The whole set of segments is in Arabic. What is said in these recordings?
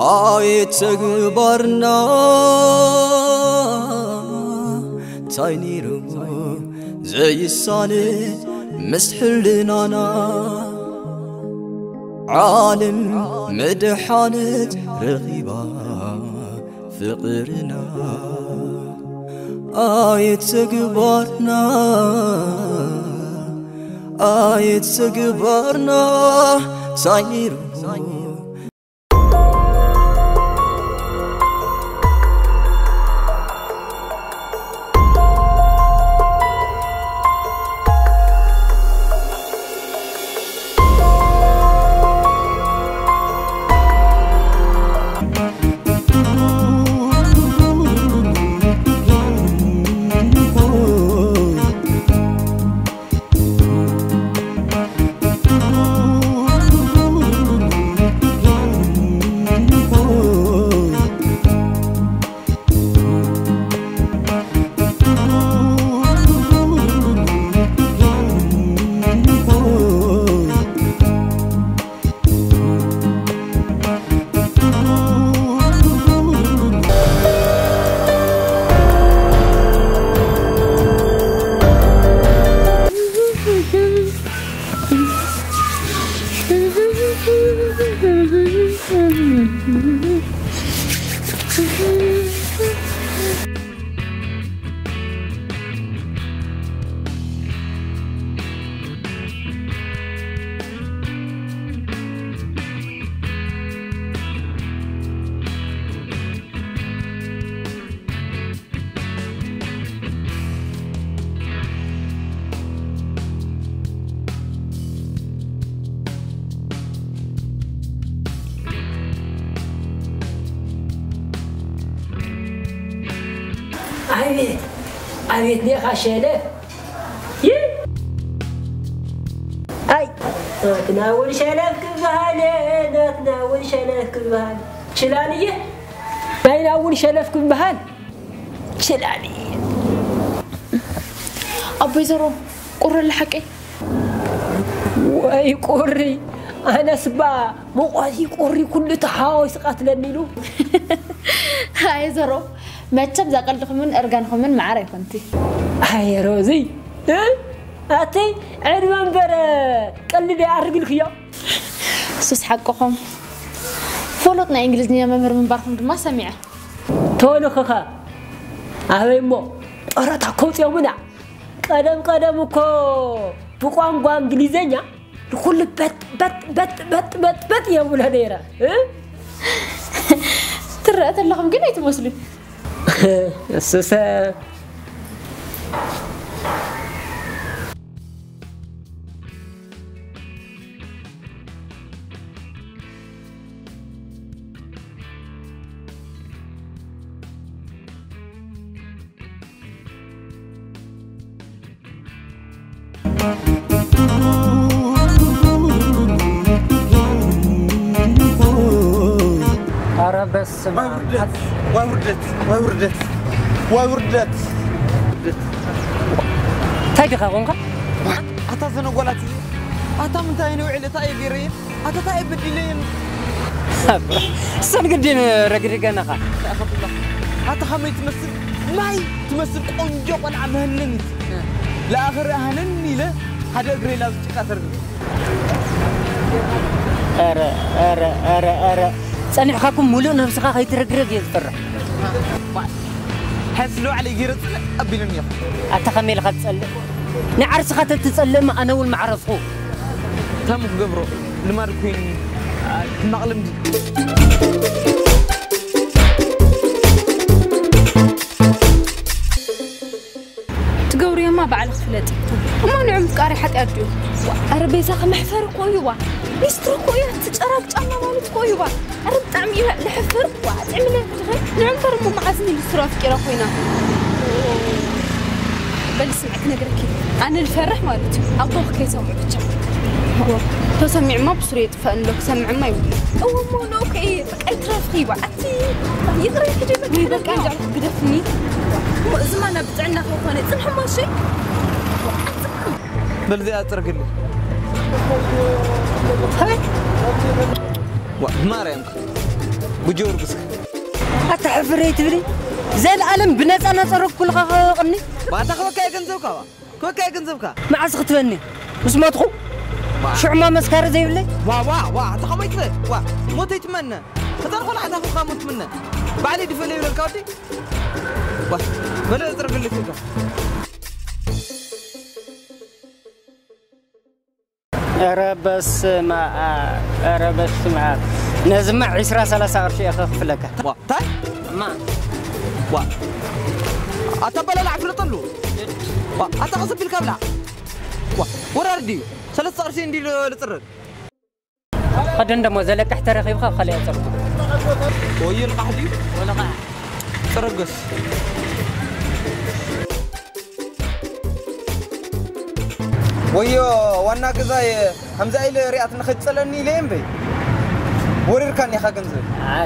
تغبرنا تاينيرو زي الصالح مسحلنا عالم مدحانة رغيبة فقرنا تغبرنا تغبرنا تاينيرو عبيت نيخ عشانه اي تناول شلف كبهال تناول شلف كبهال شلانيه باين اول شلف كبهال شلانيه ابو يزرو قر الحقي واي قري انا سبا موقاتي قري كل تحاوس قاتلني له هاي زرو ما تشب زقلكم من ارغانكم من معري كنتي هاي روزي اتي عرمان بره قلدي ارغلك يا سوس حقكم فولطنا انجليزيه ممر من باركم ما سمعه تولو خخا اهيمو ارتا كوت يومنا قدم كو بقوانغ انجليزيه كل بت يا ولا ديره ترى لكم كنا يتمسلوا السوسه بس وردت تايدك غونغا اتا زنقولاتي اتا متاي نوعي لتاي غيرين اتا تاي بدلين سنقدين رقرقنا خا اخذ الله اتا خمي تمثل ماي تمثل قنجو قنع مهنن لاخر اهنني له هذا اغري لا تقاتر ارى صنعكم مولو نفسك خيترغرغ يفرح حسلو علي غيرت ابيلني اتخميل ختصل نعرسك تتصلم انا والمعرفو تم قبرو لما كوين نقلم تقوري ما بعرف فلتي وما نعم قاري حق اديو اربيزا محفر قويوا يسترو قويا تجرق جاما مالت قويوا ارب طعمي لحفر وعمل نعم فرمو معزني للسراف كيرا خوينا بل سمعت نقرك انا الفرح مالتي ابوك كيسوي بتشا تسمع ما بصريت فانك سمع ما يقول او مو لوك اي بقى ترافقي وعتي يقرا يجيبك بقى يجعلك بدفني زمانه بتعنا خوفاني صنح ماشي بل ذي اترك لي هاي مريم بجور بس أتحفري تبري زي العالم بناس أنا صرف كل خاقني بعد أخوك كي جنزبك كوكا جنزبك مع سختبني بس ما تخو شو عما مسكار زي بلي وا تخميت له وا موت يتمنى تدخل على أخوك موت منه بعدين دفلي ولا الكاوتي وا بدأ أضرب اللي فيك أربس مع نزمع 10-30 قرش أخف لك وا تاي ما وا أتبلا لعب في الطلو وا أتغصب بالكابلا وا وراردي 3 قرشين دي لترد قد عندما زلك احترق يبقى خليه يترك وي القحدي ولا قاع ترقص ويو وانا كزاي همزة إلى رياض نخد سلني لين بي ورير كان يا خاكنزل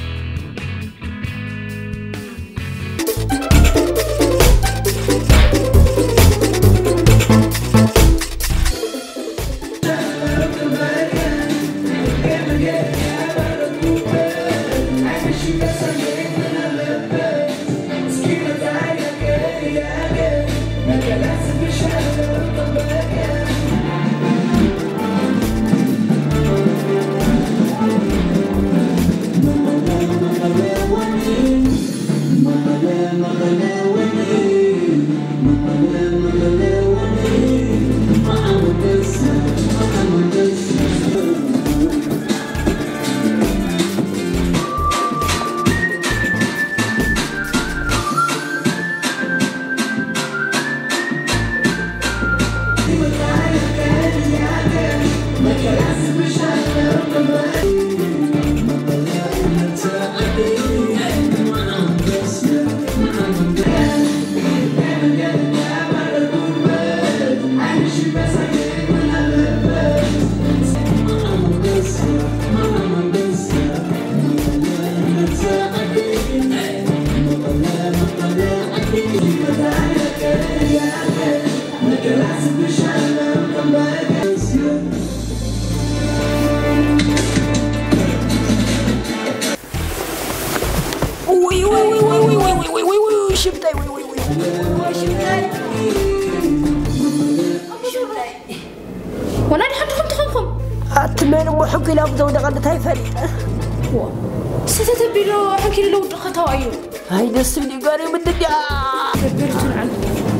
وانا حد خم أتمنى مو حكي لا بدو دقل تاي فريدة ستتبيلو حكي لو دخلتها أيوه هاي نسوني قاري من الدنيا كبرتون عنه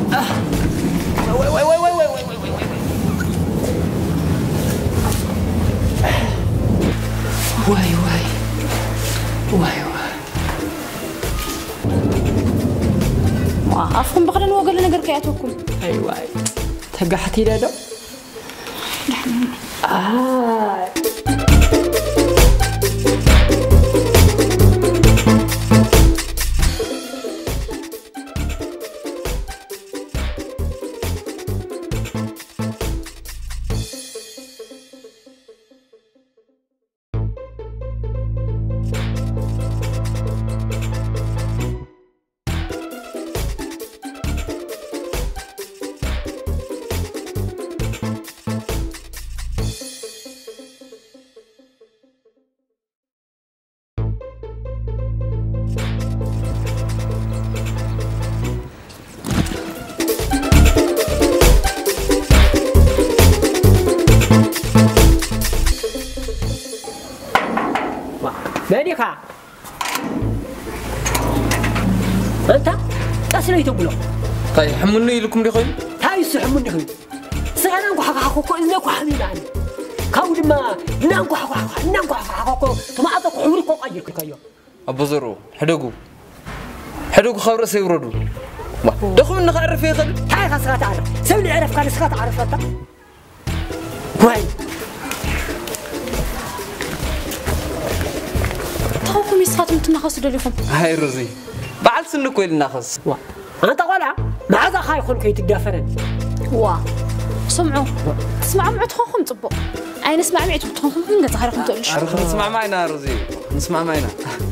واي أفهم بقدر وقال نقر كياتوكم أيوة تقحتي له مالك أنت أسرع تقوله طيب حملني لكم دي خيل هاي السحمني خيل سألنا حقوق إنك حميد عني كون ما نانكو حقوق ثم أعطاك حورك وقيك كيو أبو زرو حدوق خبر سيوردو دخل من نعرف يا خل هاي خسرت عارف سوي عرف كان سخات عارف أنت وين تخوكم يسخات متنخص دليكم هاي روزي بعد سنك وين نخص أنت قلع ما هذا خاي خلك يتدافرن سمعوا تسمعوا معي تخوكم طبق أي نسمع معي تخوكم من قد خيركم تقولش نسمع معنا روزي نسمع معنا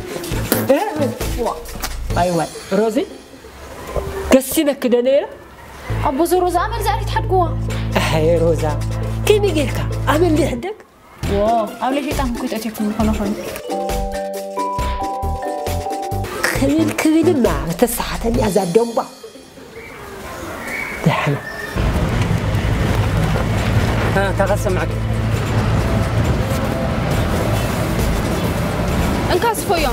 أيوة روزي قسينا كده نيرة أبو روزا عمل زعلي تحدقوا هاي روزا كيف بيجيلك عمل لي حدك واو أولي شيء تاهم كنت أتيكم مكانه كبير ما تسحتني هذا الدنبا دحنا تغسل معك انكاس فويا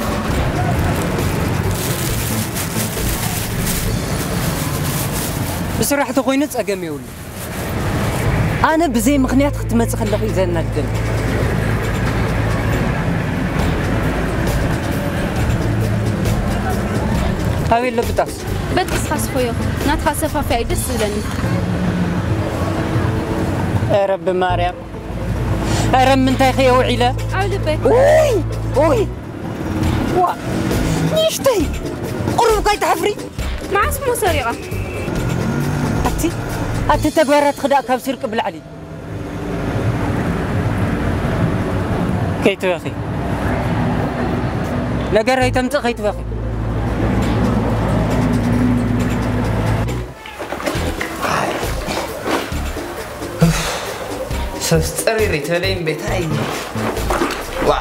بصراحة خوينت أقام يقول أنا بزي مغنيات ختمت خلقي زي الندم هاوي اللي بتاس بتقص خاص فويا ناتخاسفها في عيد السلني يا رب مريم يا رب من تاخي وعيلة عولي بك أوي وا نيشتي قرب كاي تحفري مع اسمه سريعة أنت تبغى تخدع كابسير قبل علي كيف يا أخي نجار هاي تمت كيف يا أخي سستري تلين بتاعي وا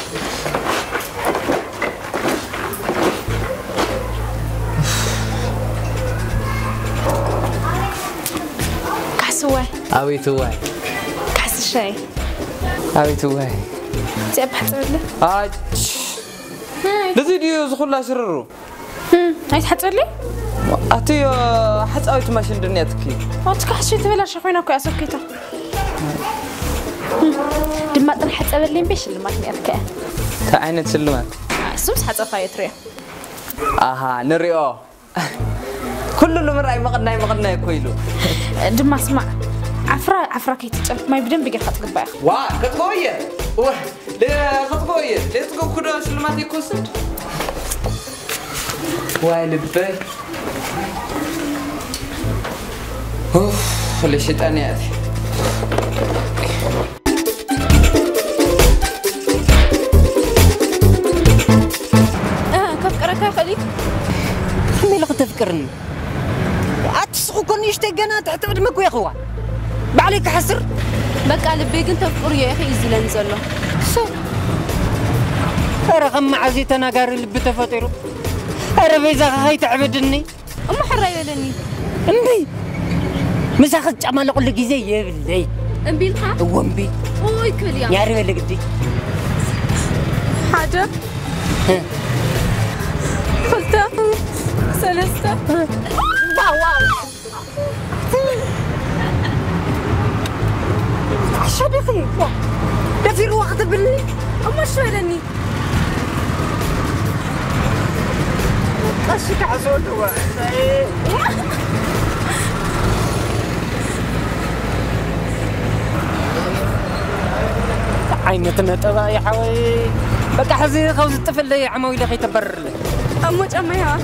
كحسواي أوي توي كحس الشاي أوي توي تأب حتى بدله هاي لذي ديو زخلا سررو هاي تحت لي أتي حتى أوي تماشين دنيتك واتك حشي تبلا شخوينا كو أسوكيتا دما طن حتى بدلين بيش اللي ما تنيتك تعينت سلمات سوس حتى فايتريا أها نريو كل اللي مرأي مقدنا كويلو دما اسمع عفرا كي تجف ما يبدن بقى خط قبايخ وا كتقوية واه ليه خطقوية ليه تقول كده سلمات يكوسد واي لبي اوف ليش الشيطان يأتي كفكرك خليك خمي لك تفكرني أتسخو كوني يشتاقنا تحت قدمك يا أخوان بعليك حسر بقى لبي كنت تفكر يا أخي يزلن زلو شو رغم عزي تناقار اللي بتفطيرو بيزا هاي تعبدني أم حرة يلني أمبي مساخذ جمال أقول لك زي يبلي أمبي لها وأمبي أوي كل يوم يا رب لك دي حاجة قلت سلسة واو شو بخير ده في الوقت بالليل أم شو يلني أشك عزول عينتنا تبا يا حوي بقى حزين خوز الطفل لي عموي لخي تبرر لي أموت أميها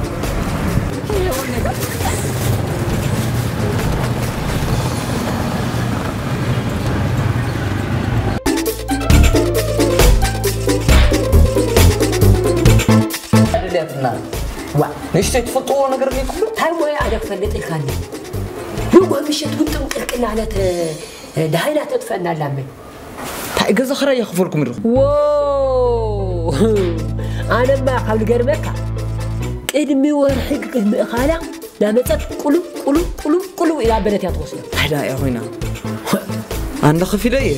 نشتي تفطوا نقرني كله هاي ما أنا فلت الخاني هو مشيت وانتم قلقنا على دهينا تدفعنا لامي تايجز اخرى يخفركم يرو واو أنا ما قبل قرمك قدمي ورحق قدمي خالا لامتك قلو إلى بنتي أتوصل هلا يا خوينا أنا خفي ليه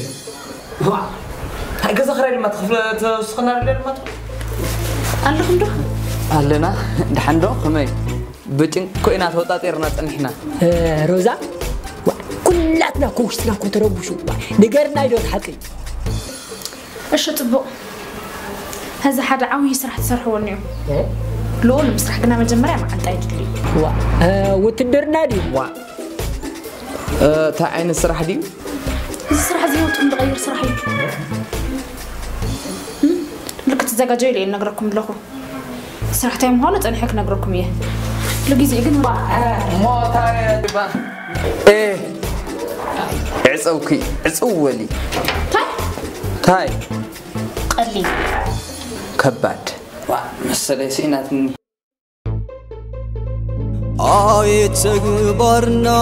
تايجز اخرى لما تخفل تسخنا لما أنلهم ده أهلنا دحندو خمي بتين كوينات وطاطيرنا تنحنا روزا كلاتنا كوشتنا كنتربشوا نقرنا يدوت حقي إيش تبغى هذا حدا عاوي يسرح تسرحوا اليوم لو المسرح قلنا مجمرة ما أنت أجلي وتدرنا دي تعين السرح دي السرح زي وتم تغير سرحي لك تزاجي لي نقرأكم له سرح تايم هالت أنا حك نقرأكم إياه لقي زي قلنا ما تاي تبا إيه عصوكي عصولي تاي قلي كباد مسألة سيناتني تغبرنا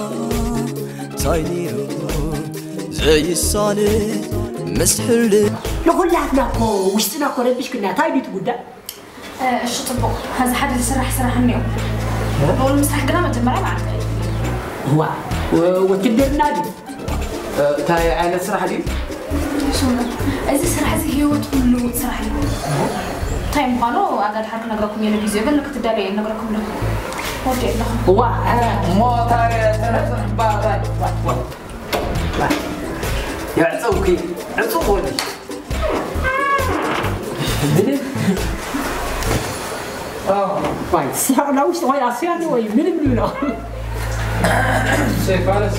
تاينيرو زي الصالح مسحل لكلاتنا وشتنا ربش كنا تايبي تقول ايش طبق هذا حد اللي سرح اليوم هو المسرح قدام الجمرة معك هو وتدرنا دي تاي عين سرح لي شو إذا سرح زي هو تقول سرح لي طيب قالوا أقعد حرك نقرأكم يلا فيزيو قال لك تداري نقرأكم له ودي له هو ما تاي سرح بعد يا عصوكي عصو ودي باي سيانا وش تغير عصياني وي من له شايف فارس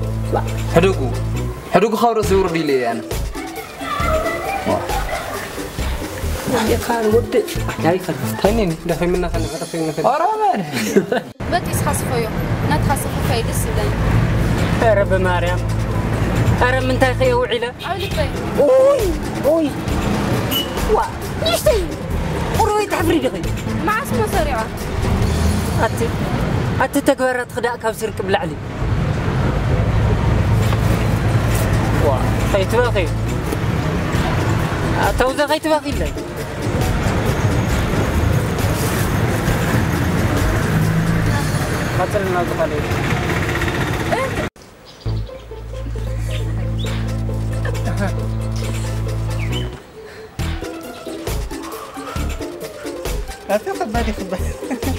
حدوكو خاورس يوردي لي أنا يا كان ود جاي خلف تاني دخل منا خلنا أرامر بتيس خاصفيو نتخاصفو فايدة السودان يا رب مريم أرم من تاخي وعلا أولي طيب أوي وا يشتي قروي تحفري دغي مع اسمه سريعة أتي تكبرت خداء كابسر قبل علي وا خيت باخي أتوزع خيت باخي لي مثلا نازل عليه لا تاخذ بالي خذ بالي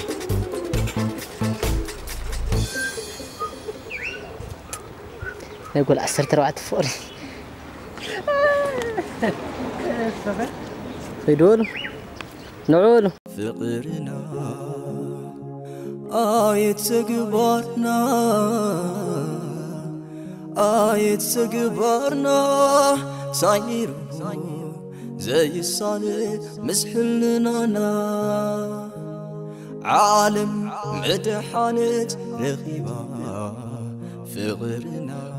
يقول 10 فوري يدول نعول فقرنا آية سقبرنا آية سقبرنا سايرو زي الصالح مسحلنا عالم مدحانة رغيبة فقرنا